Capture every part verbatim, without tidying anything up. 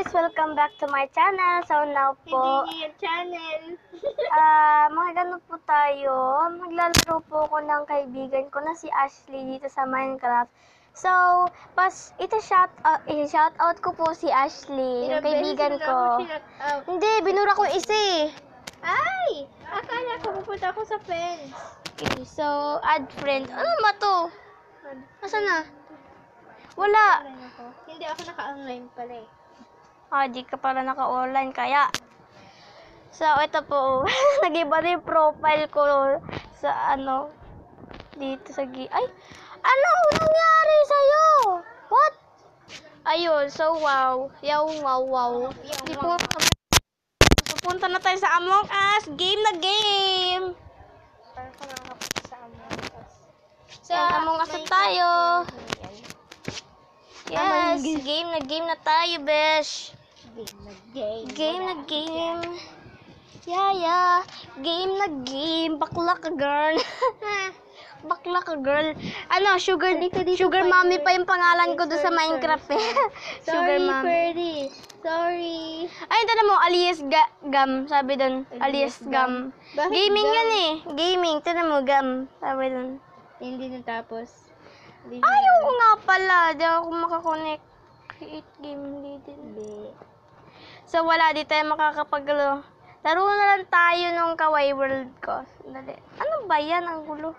guys! Welcome back to my channel. So now po, Hindi yung channel. ah, magano po tayo. Maglalaro po ako ng kaibigan ko na si Ashley dito sa Minecraft. So, pas ito shout out, eh, shout out ko po si Ashley, yung kaibigan ko. Hindi, binura ko yung isa eh. Ay! Akala ko pupunta ako sa friends. Okay, so add friend. Ano ba to? Nasaan na? Wala. Hindi ako naka-online pala eh. Ah, di ka pala naka-online kaya. So, ito po. Nag-iba na yung profile ko sa ano. Dito sa gi... Ay! Ano nangyari sa'yo? What? Ayun. So, wow. Yaw, wow, wow. Di po... Pupunta na tayo sa Among Us. Game na game. Parang ko nakakapunta sa Among Us. Sa Among Us na tayo. Yes, game na game na tayo, besh. Game na game. Game na game. Yeah, yeah. Game na game. Bakla ka, girl. Bakla ka, girl. Ano, sugar, sugar mommy pa yung pangalan ko doon sa Minecraft eh. Sugar Sorry, mommy. Ferdy. Sorry. Ay, ito na mo, alias ga gam. Sabi doon, alias gam. Bakit Gaming gam? yun eh. Gaming. Ito na mo, gam. Sabi doon. Hindi natapos. Ayaw ko nga pala. Di ako makakonect. Create game. Hindi din. Hindi. So, wala. Di tayo makakapaglo. Laro na lang tayo nung Kawaii World ko. Dali. Ano ba yan? Ang gulo.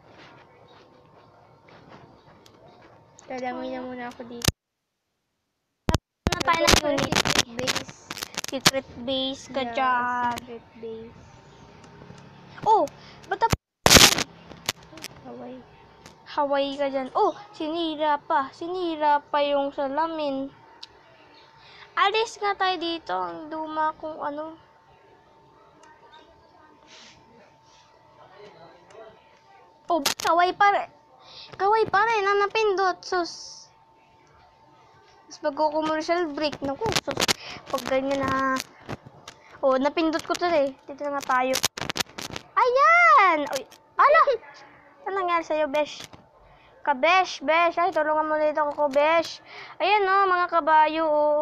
Talangoy na muna ako dito. Ano tayo ng unit? Secret base. Secret base ka Yeah, dyan. Secret base. Oh! Ba't na- Hawaii. Hawaii ka dyan. Oh! Sinira pa. Sinira pa yung salamin. Alis nga tayo dito. Ang duma kung ano. Oh, kaway pa rin. Kaway pa rin. Ang napindot. Sus. Tapos bago commercial break. Naku, sus. Pag ganyan na. Oh, napindot ko to eh. Dito na nga tayo. Ayan! Oy, ala! Ano nangyari sa'yo, besh? Kabesh, besh. Ay, tulungan mo dito ako, besh. Ayan, oh, mga kabayo, oh.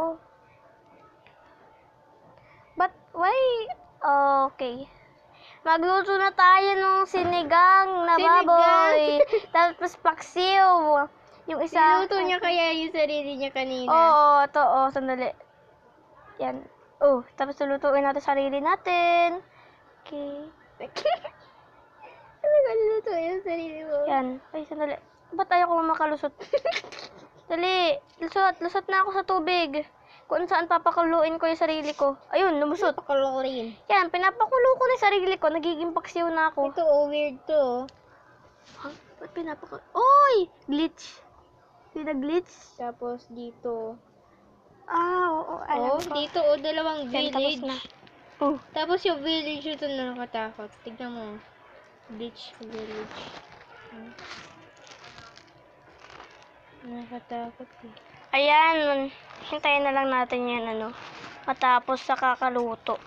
But, why? Okay. Magluto na tayo ng sinigang na baboy. Tapos paksiw. Yung isa. Niluto niya kaya yung sarili niya kanina. Oo, ito, oh, sandali. Yan. Oh, tapos lulutuin natin sarili natin. Okay. Ano ka niluto yung sarili mo? Yan. Ay, sandali. Ba't ayaw ko makalusot? Dali. Lusot. Lusot na ako sa tubig. Kung saan papakuluin ko yung sarili ko. Ayun, lumusot. Pakuluin. Yan, pinapakulo ko na yung sarili ko. Nagiging paksiw na ako. Ito, oh, weird to. Ha? Ba't pinapakulo? Oy! Glitch. Hindi glitch. Tapos dito. Ah, oo. Alam Oh, ko. dito, oh, dalawang Yan, tapos village. na. Oh. Tapos yung village ito na nakatakot. Tignan mo. Beach village. Hmm. Nakatakot eh. Ayan. Hintayin na lang natin yan, ano. Matapos sa kakaluto.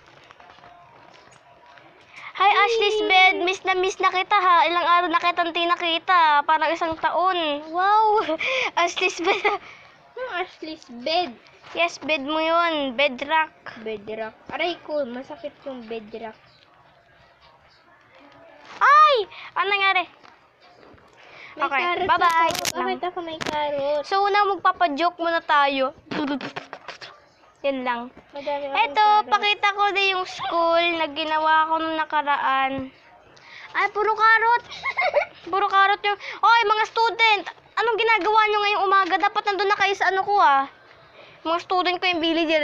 Hi, Ashley's bed. Miss na miss na kita, ha. Ilang araw na kitang di nakita. Parang isang taon. Wow. Ashley's bed. Ano Ashley's bed? Yes, bed mo yun. Bedrock. Bedrock. Aray ko, masakit yung bedrock. Ay! Ano nangyari? May Okay, carrots bye-bye. ako. Bakit ako may carrot? So, una magpapajoke muna tayo. Yan lang. Madami akong Eto, carrot. pakita ko na yung school na ginawa ko nung nakaraan. Ay, puro karot. Puro karot yung... Oy, mga student! Anong ginagawa nyo ngayong umaga? Dapat nandun na kayo sa ano ko, ah. Mga student ko yung villager.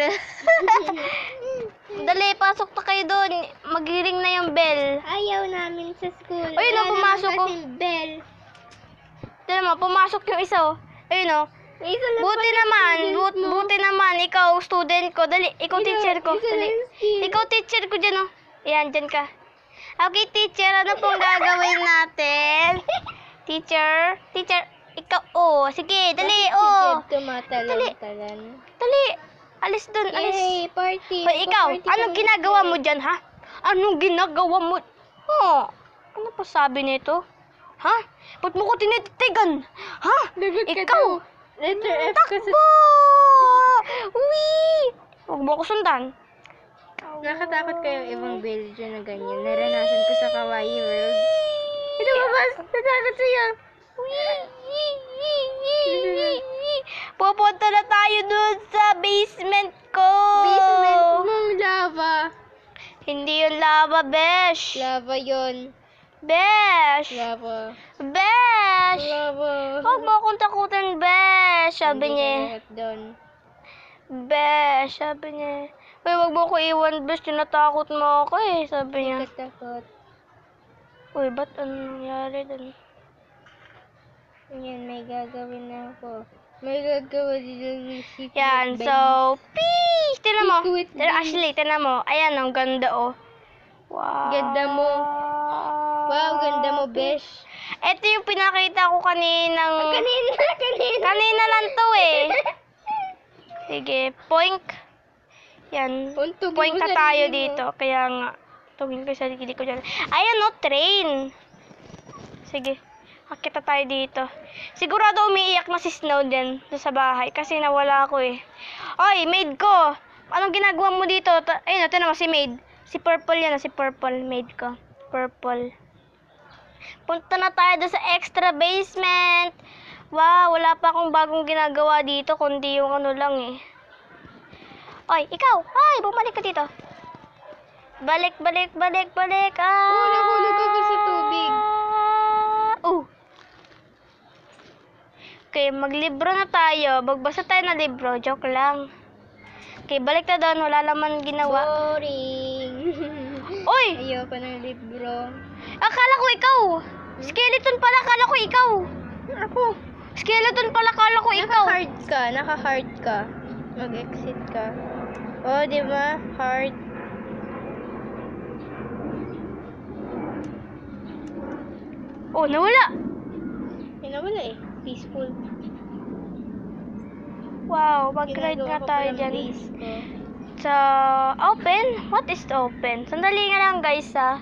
Dali, pasok na kayo doon. Magiring na yung bell. Ayaw namin sa school. Ayun na, Wala pumasok naman ko. kasing bell. Tignan mo, pumasok yung isa, oh. Ayun, oh. May isa lang Buti pala naman, student but, mo. buti naman, ikaw, student ko. Dali, ikaw Isa- teacher ko. isa Dali. lang skill. Ikaw teacher ko dyan, oh. Ayan, dyan ka. Okay, teacher, ano pong gagawin natin? Teacher, teacher, ikaw, oh, sige, dali, Bakit oh. si Jed tumatalan-talan? Dali, alis dun, alis. Yay, party. Hoy, ikaw, Party anong kami ginagawa today. mo dyan, ha? Anong ginagawa mo? Oh, ano pa sabi nito? Ha? Ba't mo ko tinititigan? Ha? Lagot ka Ikaw! daw. Letter F ka sa... Takbo! Uwi! mo ako sundan. Nakatakot kayo ibang village na ganyan. Naranasan ko sa Kawaii World. Ito ba ba? Natakot sa'yo. Pupunta na tayo dun sa basement ko. Basement mong lava. Hindi yung lava, besh. Lava yon. Besh. Lava. Besh. Lava. Huwag mo akong takutin, besh. Sabi Hindi niya. ka lahat doon. Besh. Sabi niya. Uy, huwag mo ko iwan, besh. Tinatakot mo ako eh. Sabi niya. Katakot. Uy, ba't anong nangyari dun? Yan, may gagawin na ako. May gagawin din si Yan, so, peace! Tinan mo. Secret Tinan, base. Ashley, tinan mo. Ayan, ang ganda, oh. Wow. Ganda mo. Wow, ganda mo, besh. Ito yung pinakita ko kaninang... Kanina, kanina. Kanina lang to, eh. Sige, poink. Yan. Untugin Poink mo na sarili tayo mo. dito. Kaya nga, tugin ko sa sarili ko dyan. Ayan, no, train. Sige. Makita tayo dito. Sigurado umiiyak na si Snow din sa bahay kasi nawala ako eh. Oy, maid ko! Anong ginagawa mo dito? Ta- Ayun, ito naman si maid. Si Purple yan, si Purple, maid ko. Purple. Punta na tayo doon sa extra basement. Wow, wala pa akong bagong ginagawa dito kundi yung ano lang eh. Oy, ikaw! Ay, bumalik ka dito. Balik, balik, balik, balik. Ah! Oh, nahulog ako sa tubig. Oh. Okay, maglibro na tayo. Magbasa tayo ng libro. Joke lang. Okay, balik na doon. Wala naman ginawa. Boring. Uy! Ayoko ng libro. Akala ko ikaw. Skeleton pala. Akala ko ikaw. Ako. Skeleton pala. Akala ko ikaw. Naka-hard ka. Naka-hard ka. Mag-exit ka. Oh, di ba? Hard. Oh, nawala. Ay, nawala eh. Peaceful. Wow, mag-ride Ginagawa nga ko tayo palang dyan. base ko. Sa open? What is the open? Sandali nga lang guys ah.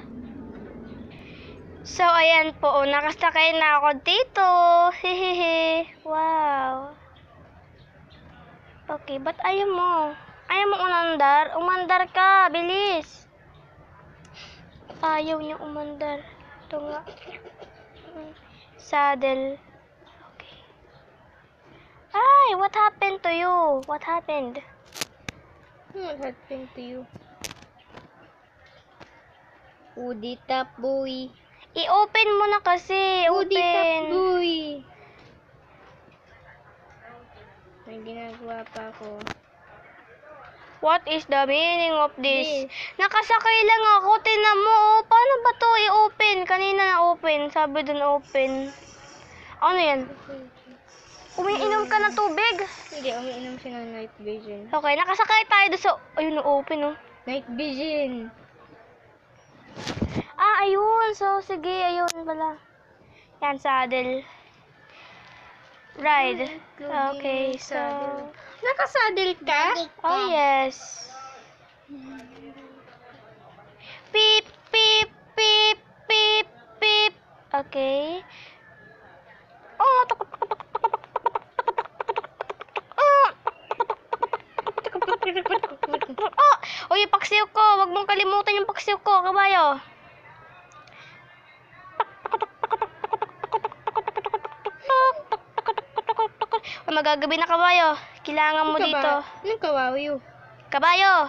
So ayan po, oh, nakasakay na ako dito. Hehehe. Wow. Okay, ba't ayaw mo? Ayaw mo umandar? Umandar ka, bilis. Ayaw niya umandar. Ito nga. Hmm. Saddle. Okay. Ay, what happened to you? What happened? What happened to you? Udi tap boy. I-open mo na kasi. Udi tap Open. boy. May ginagawa pa ako. What is the meaning of this? This. Nakasakay lang ako. Tinan mo. Oh, paano ba to i-open? Kanina na-open. Sabi dun open. Ano yan? Umiinom ka ng tubig? Hindi, umiinom siya ng night vision. Okay, nakasakay tayo doon sa... Ayun, na-open oh. Night vision! Ah, ayun. So, sige. Ayun pala. Yan, saddle. Ride. Okay, so... Nakasaddle ka? Oh, yes. Beep, beep, beep, beep, beep. Okay. Oh, takot, takot, takot, takot, takot, takot, takot. Oh, oh, yung paksiw ko. Huwag mong kalimutan yung paksiw ko, kabayo. Oh, magagabi na kabayo. Kailangan mo dito. Anong kawawi? Kabayo!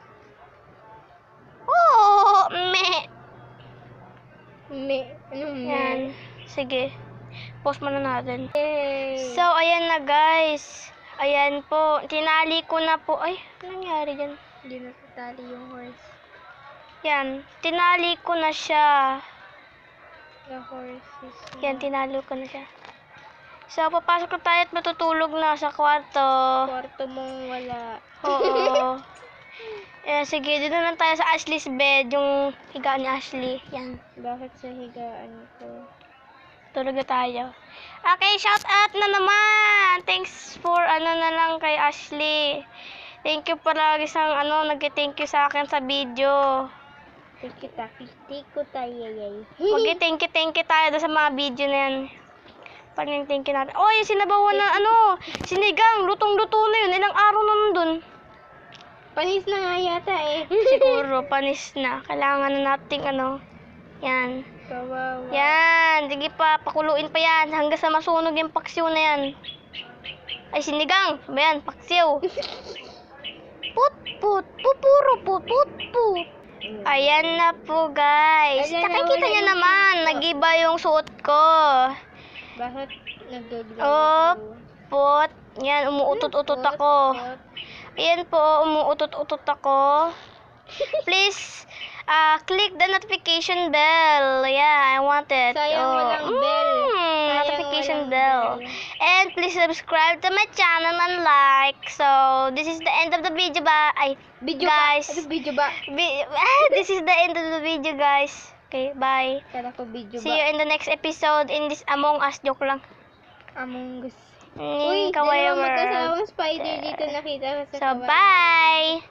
Oh, me. Me, anong me? Yan. Sige. Pause muna natin. Yay! So, ayan na guys. Ayan po. Tinali ko na po. Ay, ano nangyari dyan? Hindi natatali yung horse. Yan. Tinali ko na siya. The horse is... Yan, tinalo ko na siya. So, papasok na tayo at matutulog na sa kwarto. Kwarto mong wala. Oo. Eh, sige, dito na lang tayo sa Ashley's bed. Yung higaan ni Ashley. Yan. Bakit sa higaan ko? Tulog na tayo. Okay, shout out na naman. Thanks for ano na lang kay Ashley. Thank you palagi sa ano, nag-thank you sa akin sa video. Thank you, Taki. Thank you, Tayayay. Mag-thank you, thank you tayo doon sa mga video na yan. Parang thank you natin. Oh, yung sinabawan na ano, sinigang, lutong-luto na yun. Ilang araw na nandun. Panis na nga yata eh. Siguro, panis na. Kailangan na nating ano. Yan. Kawawa. Yan. Sige pa, pakuluin pa yan. Hanggang sa masunog yung paksiw na yan. Ay, sinigang. Sabi yan, paksiw. Put, put, pupuro, put, put, put. Ayan na po, guys. Ayan na, Nakikita wala niyo yung naman. dito. Nag-iba yung suot ko. Bakit nag-glow? Oh, put. Yan, umuutot-utot ako. Ayan po, umuutot-utot ako. Please, uh, click the notification bell. Yeah, I want it. Sayang walang bell. mm, Sayang notification walang bell. bell. And please subscribe to my channel and like. So, this is the end of the video ba? Ay, Video guys. ba? Ano video ba? Bi- this is the end of the video, guys. Okay, bye. Kala ko video See you ba? in the next episode in this Among Us. Joke lang. Among Us. Mm, Uy, kawaii dalawang world. magkasawang spider dito nakita ko sa So, kawaii. bye!